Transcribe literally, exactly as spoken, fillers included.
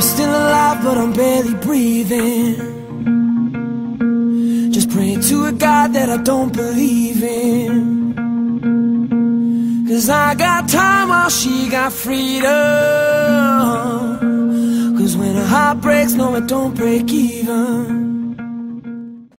still alive, but I'm barely breathing. Just praying to a God that I don't believe in. Cause I got time while she got freedom. Cause when her heart breaks, no, it don't break even.